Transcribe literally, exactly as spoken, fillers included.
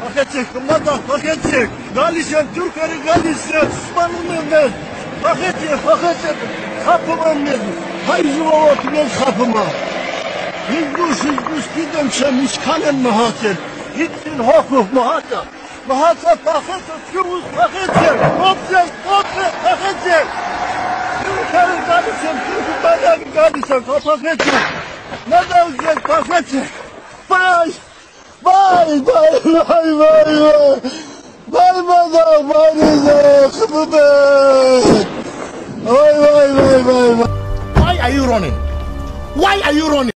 Paketçek, kumanda, paketçek. Galişen, Türkleri, Galişen, Osmanlı'nın ben. Paketçek, paketçek. Kapıma ben. Hayırlı oturuyor kapıma. Hizbuş, hizbuş, gidem şemiş, kalem muhatir. Gitsin hukuk muhatir. Muhatir, paketçek, şubuz, paketçek. Hopçek, hopçek, paketçek. Türkleri, Galişen, Türkleri, Galişen, paketçek. Ne de güzel paketçek. Vay! Vay vay vay vay vay! Vay madam vay vay kıpıbı! Vay vay vay vay vay! Why are you running? Why are you running?